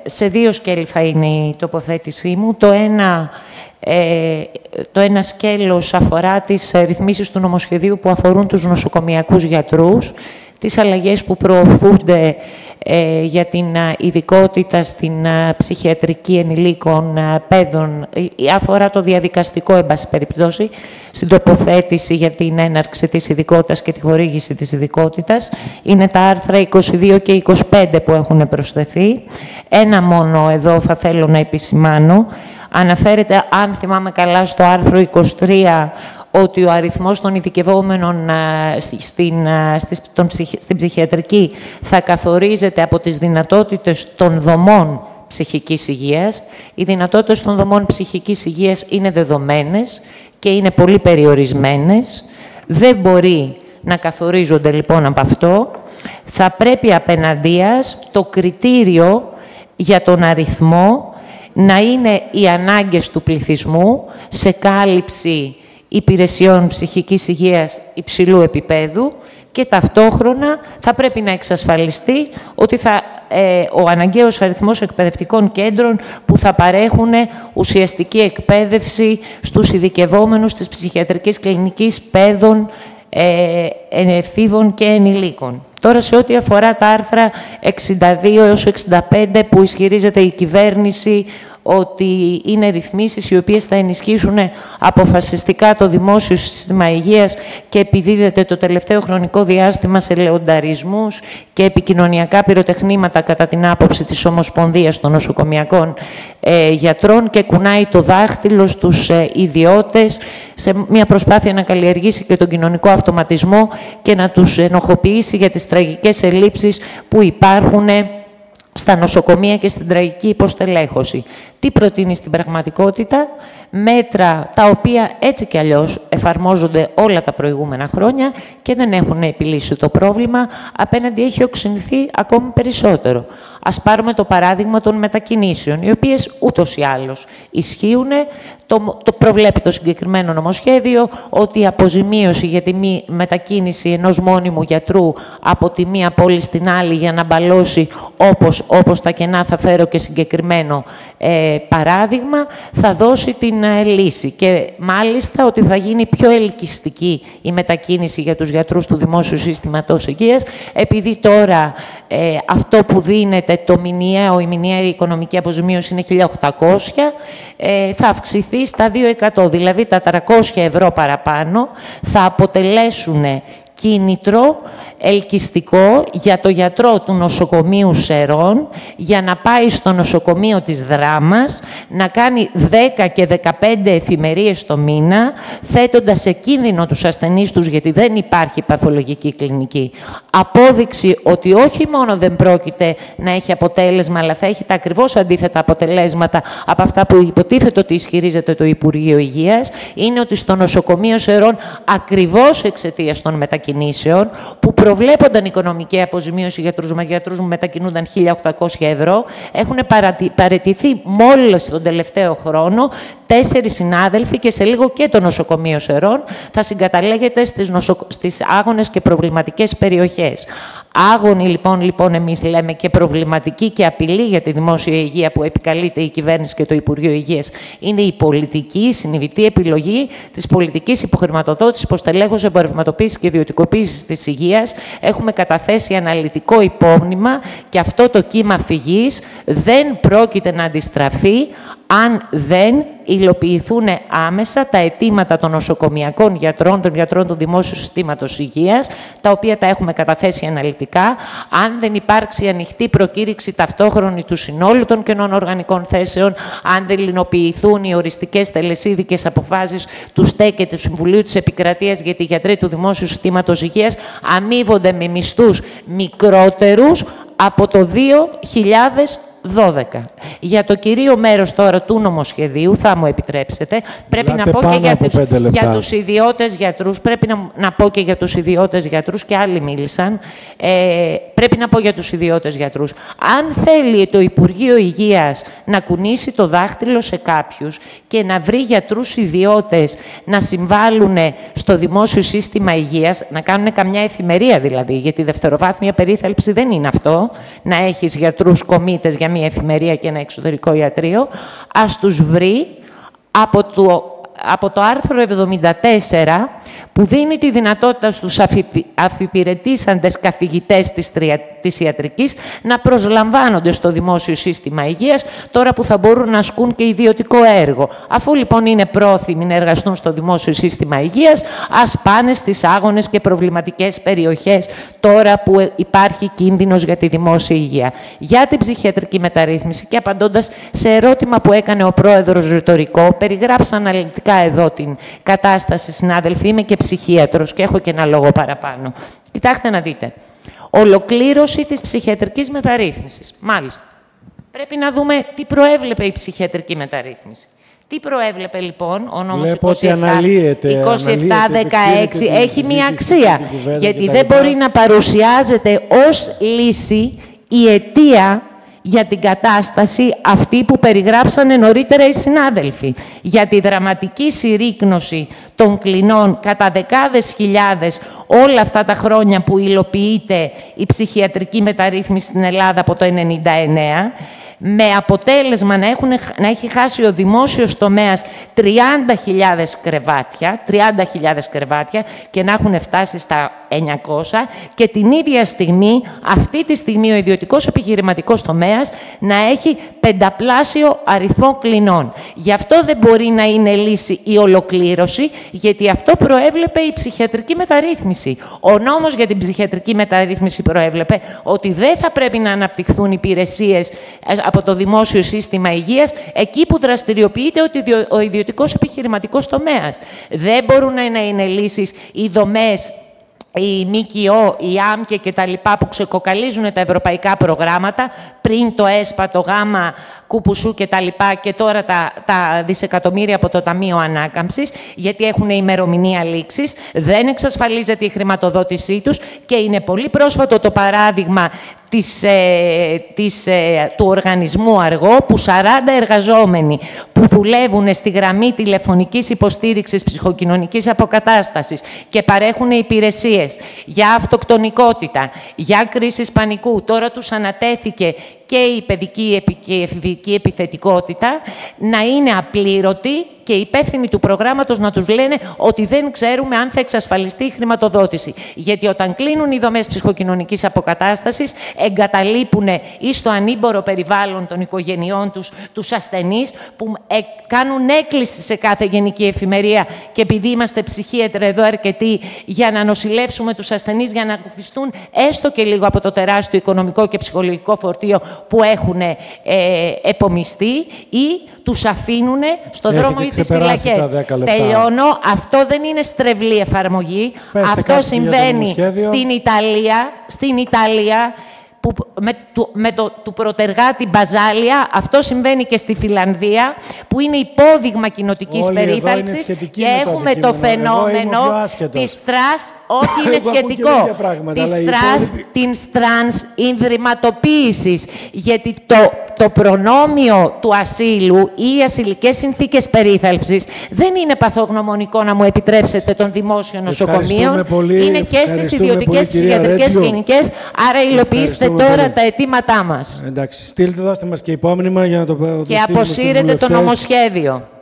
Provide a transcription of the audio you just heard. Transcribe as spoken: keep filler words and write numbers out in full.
Σε δύο σκέλη θα είναι η τοποθέτησή μου. Το ένα, ε, το ένα σκέλος αφορά τις ρυθμίσεις του νομοσχεδίου που αφορούν τους νοσοκομιακούς γιατρούς, τις αλλαγές που προωθούνται ε, για την α, ειδικότητα στην α, ψυχιατρική ενηλίκων α, παιδών, ε, αφορά το διαδικαστικό, εν πάση περιπτώσει, στην τοποθέτηση για την έναρξη της ειδικότητας και τη χορήγηση της ειδικότητας. Είναι τα άρθρα είκοσι δύο και είκοσι πέντε που έχουν προσθεθεί. Ένα μόνο εδώ θα θέλω να επισημάνω. Αναφέρεται, αν θυμάμαι καλά, στο άρθρο είκοσι τρία, ότι ο αριθμός των ειδικευόμενων στην, στην, στην ψυχιατρική θα καθορίζεται από τις δυνατότητες των δομών ψυχικής υγείας. Οι δυνατότητες των δομών ψυχικής υγείας είναι δεδομένες και είναι πολύ περιορισμένες. Δεν μπορεί να καθορίζονται λοιπόν από αυτό. Θα πρέπει απέναντίας το κριτήριο για τον αριθμό να είναι οι ανάγκες του πληθυσμού σε κάλυψη υπηρεσιών ψυχικής υγείας υψηλού επίπεδου και ταυτόχρονα θα πρέπει να εξασφαλιστεί ότι θα, ε, ο αναγκαίος αριθμός εκπαιδευτικών κέντρων που θα παρέχουν ουσιαστική εκπαίδευση στους ειδικευόμενους της ψυχιατρικής κλινικής παιδών, ε, εφήβων και ενηλίκων. Τώρα, σε ό,τι αφορά τα άρθρα εξήντα δύο έως εξήντα πέντε που ισχυρίζεται η κυβέρνηση ότι είναι ρυθμίσεις οι οποίες θα ενισχύσουν αποφασιστικά το δημόσιο σύστημα υγείας και επιδίδεται το τελευταίο χρονικό διάστημα σε λεονταρισμούς και επικοινωνιακά πυροτεχνήματα κατά την άποψη της Ομοσπονδίας των Νοσοκομιακών ε, Γιατρών και κουνάει το δάχτυλο στους ε, ιδιώτες σε μια προσπάθεια να καλλιεργήσει και τον κοινωνικό αυτοματισμό και να τους ενοχοποιήσει για τις τραγικές ελλείψεις που υπάρχουν στα νοσοκομεία και στην τραγική υποστελέχωση. Τι προτείνει στην πραγματικότητα? Μέτρα τα οποία έτσι κι αλλιώς εφαρμόζονται όλα τα προηγούμενα χρόνια και δεν έχουν επιλύσει το πρόβλημα, απέναντι έχει οξυνθεί ακόμη περισσότερο. Ας πάρουμε το παράδειγμα των μετακινήσεων, οι οποίες ούτως ή άλλως ισχύουν. Το, το προβλέπει το συγκεκριμένο νομοσχέδιο ότι η αποζημίωση για τη μη μετακίνηση ενός μόνιμου γιατρού από τη μία πόλη στην άλλη για να μπαλώσει όπως, όπως τα κενά, θα φέρω και συγκεκριμένο ε, παράδειγμα, θα δώσει την ε, λύση. Και μάλιστα ότι θα γίνει πιο ελκυστική η μετακίνηση για τους γιατρούς του δημόσιου συστήματος υγείας, επειδή τώρα ε, αυτό που δίνεται, το μηνιαίο, η μηνιαία οικονομική αποζημίωση είναι χίλια οκτακόσια, ε, θα αυξηθεί στα δύο εκατό, δηλαδή τα τριακόσια ευρώ παραπάνω θα αποτελέσουν κίνητρο ελκυστικό για το γιατρό του νοσοκομείου Σερών για να πάει στο νοσοκομείο της Δράμας, να κάνει δέκα και δεκαπέντε εφημερίες το μήνα, θέτοντας σε κίνδυνο τους ασθενείς τους, γιατί δεν υπάρχει παθολογική κλινική. Απόδειξη ότι όχι μόνο δεν πρόκειται να έχει αποτέλεσμα, αλλά θα έχει τα ακριβώς αντίθετα αποτελέσματα από αυτά που υποτίθεται ότι ισχυρίζεται το Υπουργείο Υγείας, είναι ότι στο νοσοκομείο Σερών, ακριβώς εξαιτίας των μετακινήσεων, που προβλέπονταν οικονομική αποζημίωση για τους γιατρούς που μετακινούνταν χίλια οκτακόσια ευρώ, έχουν παραιτηθεί μόλις τον τελευταίο χρόνο τέσσερις συνάδελφοι και σε λίγο και το νοσοκομείο Σερών θα συγκαταλέγεται στις, νοσο... στις άγονες και προβληματικές περιοχές. Άγονοι λοιπόν, λοιπόν εμείς λέμε και προβληματική και απειλή για τη δημόσια υγεία που επικαλείται η κυβέρνηση και το Υπουργείο Υγείας είναι η πολιτική, η συνειδητή επιλογή της πολιτικής υποχρηματοδότησης, υποστελέχωσης, εμπορευματοποίησης και ιδιωτικοποίησης της υγείας. Έχουμε καταθέσει αναλυτικό υπόμνημα και αυτό το κύμα φυγής δεν πρόκειται να αντιστραφεί αν δεν υλοποιηθούν άμεσα τα αιτήματα των νοσοκομιακών γιατρών, των γιατρών του δημόσιου συστήματος υγείας, τα οποία τα έχουμε καταθέσει αναλυτικά, αν δεν υπάρξει ανοιχτή προκήρυξη ταυτόχρονη του συνόλου των κενών οργανικών θέσεων, αν δεν υλοποιηθούν οι οριστικές τελεσίδικες αποφάσεις του ΣΤΕ και του Συμβουλίου της Επικρατείας, γιατί οι γιατροί του δημόσιου συστήματος υγείας αμείβονται με μισθούς μικρότερους από το δύο χιλιάδες δώδεκα. Για το κυρίω μέρος τώρα του νομοσχεδίου, θα μου επιτρέψετε, πρέπει να πω και για τους, για τους ιδιώτες γιατρούς, πρέπει να, να πω και για τους ιδιώτες γιατρούς, και άλλοι μίλησαν, ε, πρέπει να πω για τους ιδιώτες γιατρούς. Αν θέλει το Υπουργείο Υγείας να κουνήσει το δάχτυλο σε κάποιους και να βρει γιατρούς ιδιώτες να συμβάλλουν στο δημόσιο σύστημα υγείας, να κάνουν καμιά εφημερία δηλαδή, γιατί η δευτεροβάθμια περίθαλψη δεν είναι αυτό, να έχεις γιατρούς κομίτες για μια εφημερία και ένα εξωτερικό ιατρείο, ας τους βρει από το από το άρθρο εβδομήντα τέσσερα, που δίνει τη δυνατότητα στους αφιπηρετήσαντες καθηγητές της, τρια... της ιατρικής να προσλαμβάνονται στο δημόσιο σύστημα υγείας, τώρα που θα μπορούν να ασκούν και ιδιωτικό έργο. Αφού λοιπόν είναι πρόθυμοι να εργαστούν στο δημόσιο σύστημα υγείας, ας πάνε στις άγονες και προβληματικές περιοχές, τώρα που υπάρχει κίνδυνος για τη δημόσια υγεία. Για την ψυχιατρική μεταρρύθμιση, και απαντώντας σε ερώτημα που έκανε ο πρόεδρος ρητορικό, περιγράψα αναλυτικά εδώ την κατάσταση, συνάδελφοι. Είμαι και ψυχίατρος και έχω και ένα λόγο παραπάνω. Κοιτάξτε να δείτε. Ολοκλήρωση της ψυχιατρικής μεταρρύθμισης. Μάλιστα. Πρέπει να δούμε τι προέβλεπε η ψυχιατρική μεταρρύθμιση. Τι προέβλεπε λοιπόν ο νόμος είκοσι επτά δεκαέξι. Έχει μία αξία. Γιατί δεν μπορεί να παρουσιάζεται ως λύση η αιτία για την κατάσταση αυτή που περιγράψανε νωρίτερα οι συνάδελφοι. Για τη δραματική συρρίκνωση των κλινών κατά δεκάδες χιλιάδες όλα αυτά τα χρόνια που υλοποιείται η ψυχιατρική μεταρρύθμιση στην Ελλάδα από το χίλια εννιακόσια ενενήντα εννέα, με αποτέλεσμα να, έχουν, να έχει χάσει ο δημόσιος τομέας τριάντα χιλιάδες κρεβάτια, τριάντα χιλιάδες κρεβάτια και να έχουν φτάσει στα εννιακόσια, και την ίδια στιγμή, αυτή τη στιγμή ο ιδιωτικός επιχειρηματικός τομέας να έχει πενταπλάσιο αριθμό κλινών. Γι' αυτό δεν μπορεί να είναι λύση η ολοκλήρωση, γιατί αυτό προέβλεπε η ψυχιατρική μεταρρύθμιση. Ο νόμος για την ψυχιατρική μεταρρύθμιση προέβλεπε ότι δεν θα πρέπει να αναπτυχθούν υπηρεσίες από το δημόσιο σύστημα υγείας εκεί που δραστηριοποιείται ο ιδιωτικός επιχειρηματικός τομέας. Δεν μπορούν να είναι λύσεις οι δομές, η ΜΚΟ, η ΆΜΚΕ και τα λοιπά που ξεκοκαλίζουν τα ευρωπαϊκά προγράμματα, πριν το ΕΣΠΑ, το ΓΑΜΑ, Κουπουσού και τα λοιπά, και τώρα τα, τα δισεκατομμύρια από το Ταμείο Ανάκαμψης, γιατί έχουν ημερομηνία λήξης, δεν εξασφαλίζεται η χρηματοδότησή τους, και είναι πολύ πρόσφατο το παράδειγμα της, ε, της, ε, του οργανισμού Αργό, που σαράντα εργαζόμενοι που δουλεύουν στη γραμμή τηλεφωνικής υποστήριξης ψυχοκοινωνικής αποκατάστασης και παρέχουν υπηρεσίες για αυτοκτονικότητα, για κρίσεις πανικού, τώρα τους ανατέθηκε και η παιδική και η εφηβική επιθετικότητα, να είναι απλήρωτοι και οι υπεύθυνοι του προγράμματος να τους λένε ότι δεν ξέρουμε αν θα εξασφαλιστεί η χρηματοδότηση. Γιατί όταν κλείνουν οι δομές ψυχοκοινωνικής αποκατάστασης, εγκαταλείπουν ή στο ανήμπορο περιβάλλον των οικογενειών τους τους ασθενείς, που ε, κάνουν έκκληση σε κάθε γενική εφημερία, και επειδή είμαστε ψυχίατροι εδώ αρκετοί, για να νοσηλεύσουμε τους ασθενείς, για να ακουφιστούν έστω και λίγο από το τεράστιο οικονομικό και ψυχολογικό φορτίο που έχουν ε, επομιστεί, ή τους αφήνουν στο Έχετε δρόμο ή τις φυλακές. Τελειώνω. Αυτό δεν είναι στρεβλή εφαρμογή. Πέστε Αυτό συμβαίνει στην Ιταλία, στην Ιταλία που, με, του, με το του πρωτεργάτη Μπαζάλια. Αυτό συμβαίνει και στη Φιλανδία, που είναι υπόδειγμα κοινοτικής περίθαλψης, και έχουμε το, το φαινόμενο της τρας, όχι είναι σχετικό, της τρας, την τρανς ινδρυματοποίησης, γιατί το, το προνόμιο του ασύλου ή οι ασυλικές συνθήκες περίθαλψης δεν είναι παθογνωμονικό, να μου επιτρέψετε, των δημόσιων νοσοκομείων, είναι και στις ιδιωτικές ψυχιατρικές κλινικές, άρα υλοποιήστε τώρα πολύ τα αιτήματά μας. Εντάξει, στείλτε, δώστε μας και υπόμνημα για να το, το και αποσύρετε το νομοσχέδιο.